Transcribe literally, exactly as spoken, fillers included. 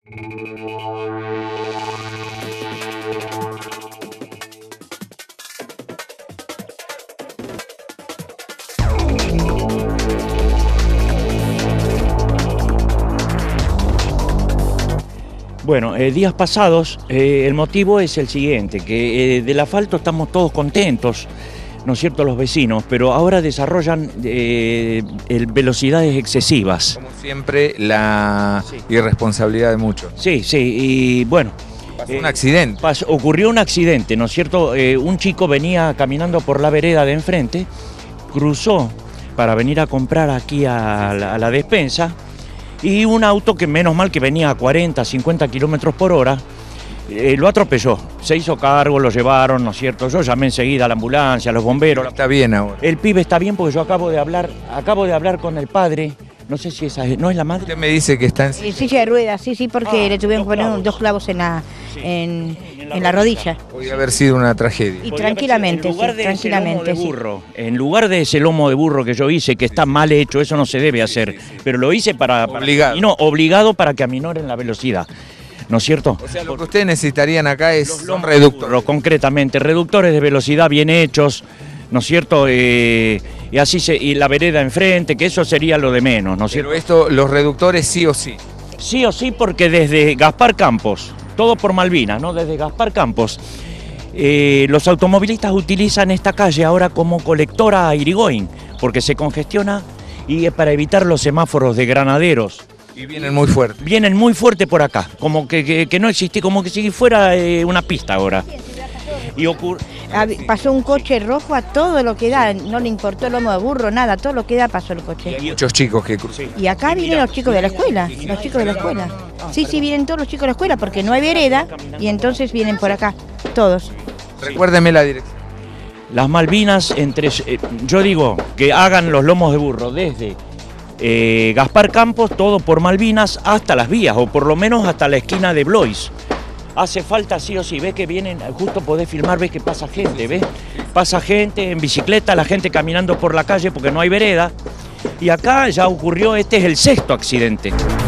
Bueno, eh, días pasados, eh, el motivo es el siguiente, que eh, del asfalto estamos todos contentos, ¿no es cierto?, los vecinos, pero ahora desarrollan eh, el, velocidades excesivas. Como siempre, la sí. irresponsabilidad de muchos. Sí, sí, y bueno... Pasó eh, un accidente. Pasó, ocurrió un accidente, ¿no es cierto? Eh, un chico venía caminando por la vereda de enfrente, cruzó para venir a comprar aquí a la, a la despensa, y un auto que menos mal que venía a cuarenta, cincuenta kilómetros por hora, eh, lo atropelló. Se hizo cargo, lo llevaron, ¿no es cierto? Yo llamé enseguida a la ambulancia, a los bomberos. Está bien ahora. El pibe está bien porque yo acabo de hablar, acabo de hablar con el padre. No sé si esa es, ¿no es la madre? Usted me dice que está en silla, silla de ruedas, sí, sí, porque ah, le tuvieron que poner clavos. dos clavos en la, sí. en, en la, en la rodilla. Podría haber sido una tragedia. Y tranquilamente, en lugar sí, de tranquilamente, ese lomo de burro, sí. En lugar de ese lomo de burro que yo hice, que está mal hecho, eso no se debe hacer, sí, sí, sí. Pero lo hice para... Obligado. para no, obligado para que aminoren la velocidad. ¿No es cierto? O sea, lo que ustedes necesitarían acá es los, son reductores. Burro, concretamente, reductores de velocidad bien hechos, ¿no es cierto? Eh, y así se, y la vereda enfrente, que eso sería lo de menos, ¿no es cierto? Pero esto, los reductores sí o sí. Sí o sí, porque desde Gaspar Campos, todo por Malvinas, ¿no? Desde Gaspar Campos, eh, los automovilistas utilizan esta calle ahora como colectora a Irigoyen, porque se congestiona y es para evitar los semáforos de granaderos. Y vienen muy fuerte. Vienen muy fuerte por acá, como que, que, que no existe, como que si fuera eh, una pista ahora. Y ocurre... Pasó un coche rojo a todo lo que da, no le importó el lomo de burro, nada, todo lo que da pasó el coche. Y hay muchos chicos que cruzan. Y acá vienen los chicos de la escuela, los chicos de la escuela. Sí, sí, vienen todos los chicos de la escuela porque no hay vereda y entonces vienen por acá, todos. Recuérdeme la dirección. Las Malvinas, entre, eh, yo digo que hagan los lomos de burro desde eh, Gaspar Campos, todo por Malvinas, hasta las vías, o por lo menos hasta la esquina de Blois. Hace falta sí o sí, ves que vienen, justo podés filmar, ves que pasa gente, ves, pasa gente en bicicleta, la gente caminando por la calle porque no hay vereda, y acá ya ocurrió, este es el sexto accidente.